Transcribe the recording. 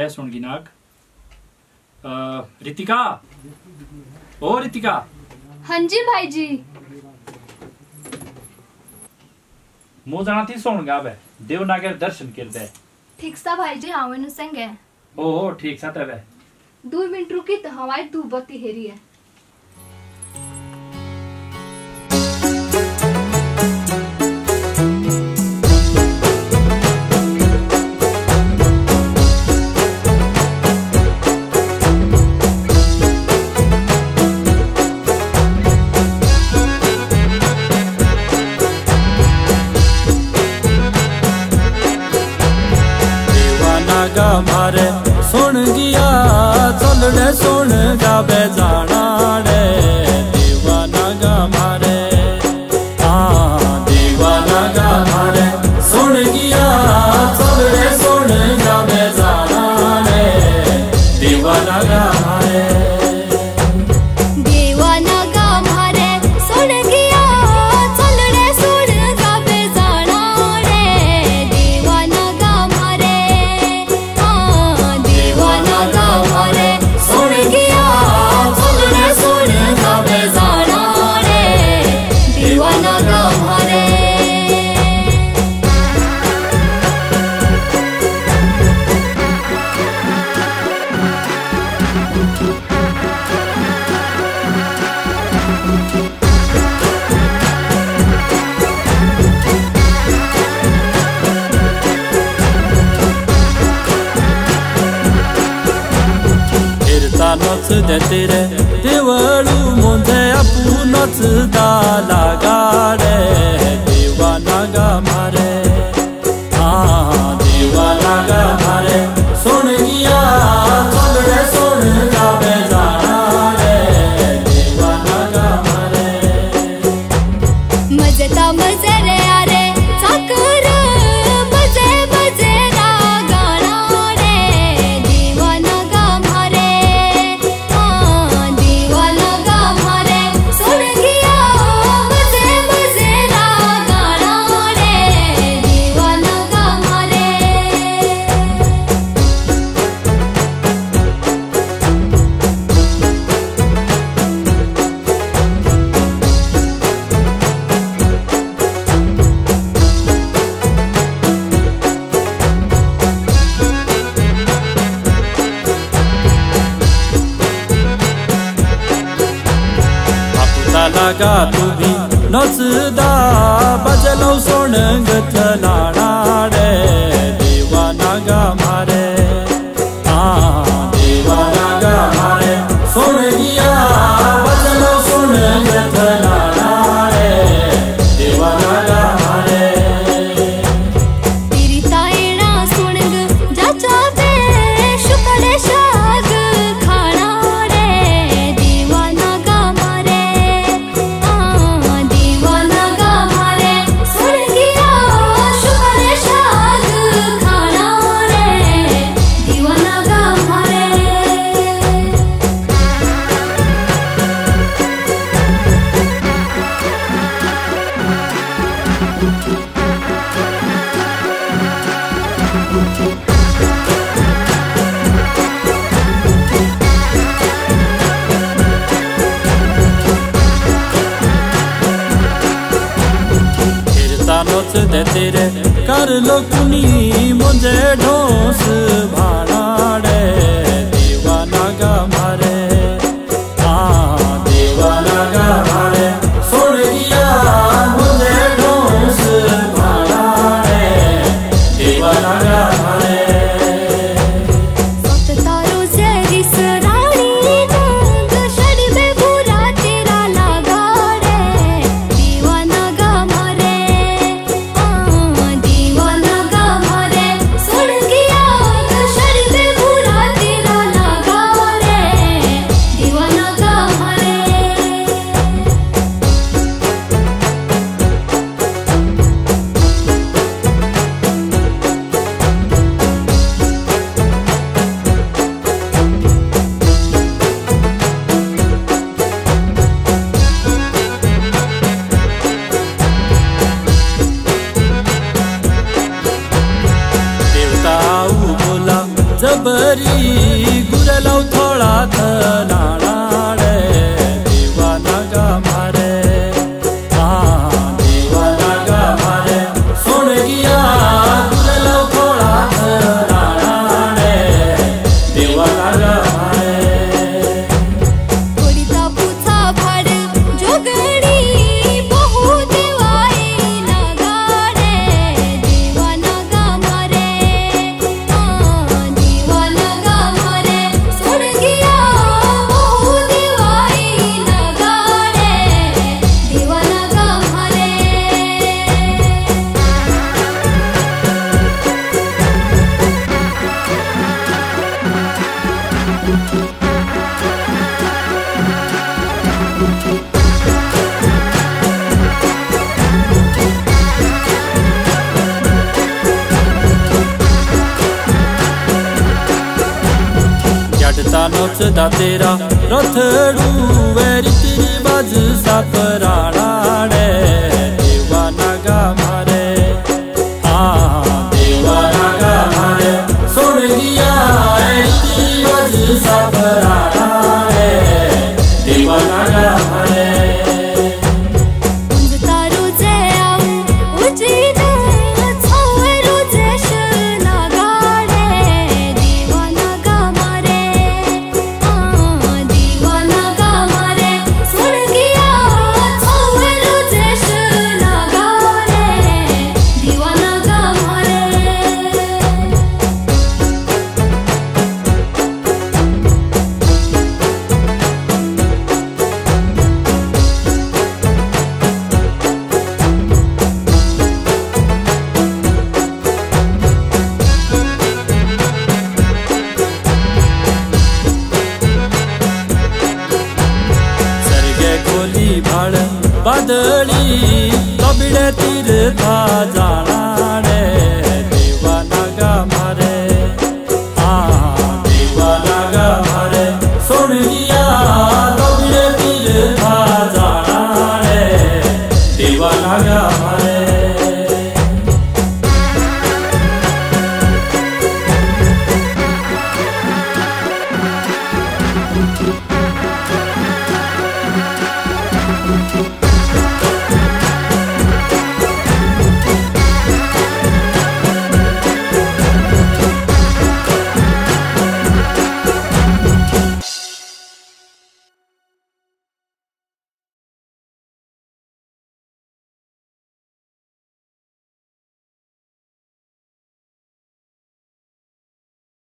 है सुनगी नाक। रितिका, ओ रितिका। हाँ जी भाई जी। मो जाना थी सोन गावे देवनागर दर्शन करते है। ठीक सा भाई जी, हाँ मैंने संगे। ओ ठीक सा तबे 2 मिनट रुकी तो हमारी 2 बत्ती हेरी है। मारे सुन गया चलने सुन गावे जाना रे दीवाना गा मारे। हाँ दीवाना गा मारे सुन गया चलने सुन गावे जाना रे दीवाना गा मारे। नच देते रे देवळू मोंधे आपू नचदा लागा रे दीवाना गा मारे। हाँ दीवाना गा मारे सुन गया चलने सुन गावे जाना रे दीवाना गा मारे। मजेता मजे रे यारे चाकर मजे मजे ना गाना रे दीवाना गा मारे। लगा तू भी नचदा बजलो सुन गथलाना रे दीवाना गा मारे। हाँ दीवाना गा मारे सुन गया बजलो सुन गथलाना रे दीवाना गा मारे। तेरी ताईना सुन जाचा पे शुक्र शाग खाना रे दीवाना गा मारे। दीवाना गा मारे सुन गया शुक्र शाग खाना रे दीवाना गा मारे। नच देते रे कर लो कुनी मुझे ढोस भाड़ा रे दीवाना गा मारे। हाँ दीवाना गा मारे सुन गया मुझे ढोस भाड़ा रे दीवाना गा मारे। नोचदा तेरा रथड़ू वे रीति रिवाज सापराणा रे दीवाना गा मारे हाँ दीवाना गा मारे सुन गया रीति रिवाज सापराणा रे दीवाना गा मारे बादली कबिड़े तीर था जाना रे दीवाना गा मारे हाँ दीवाना गा मारे सुन लिया कबिड़े तीर था जाना रे दीवाना गा मारे।